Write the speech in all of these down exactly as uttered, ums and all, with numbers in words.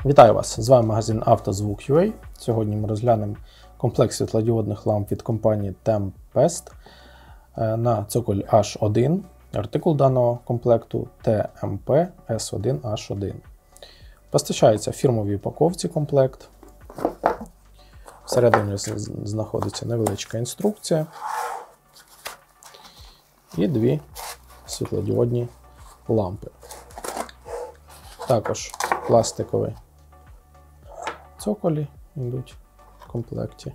Вітаю вас! З вами магазин «Автозвук.ua». Сьогодні ми розглянемо комплект світлодіодних ламп від компанії Tempest на цоколь аш один. Артикул даного комплекту Т М П С один Аш один. Постачається в фірмовій упаковці комплект. Всередині знаходиться невеличка інструкція і дві світлодіодні лампи. Також пластикові цоколі йдуть в комплекті.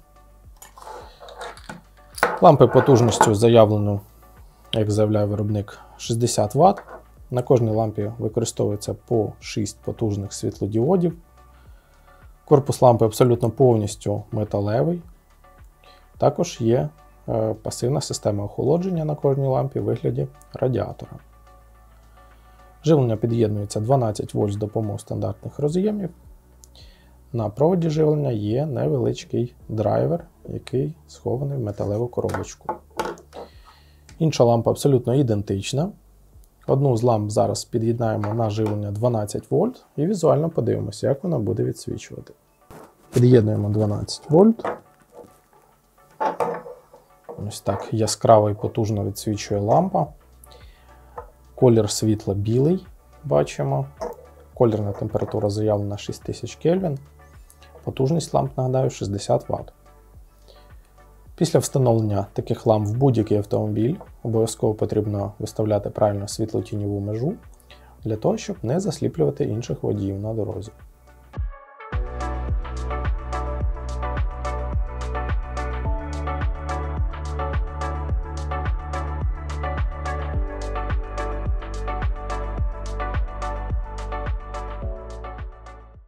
Лампи потужністю заявлено, як заявляє виробник, шістдесят ватт. На кожній лампі використовується по шість потужних світлодіодів. Корпус лампи абсолютно повністю металевий. Також є е, пасивна система охолодження на кожній лампі у вигляді радіатора. Живлення під'єднується дванадцять вольт з допомогою стандартних роз'ємів. На проводі живлення є невеличкий драйвер, який схований в металеву коробочку. Інша лампа абсолютно ідентична. Одну з ламп зараз під'єднаємо на живлення дванадцять вольт і візуально подивимося, як вона буде відсвічувати. Під'єднуємо дванадцять вольт. Ось так яскраво і потужно відсвічує лампа. Колір світла білий, бачимо. Колірна температура заявлена шість тисяч Кельвін. Потужність ламп, нагадаю, шістдесят ватт. Після встановлення таких ламп в будь-який автомобіль обов'язково потрібно виставляти правильно світло-тіньову межу, для того, щоб не засліплювати інших водіїв на дорозі.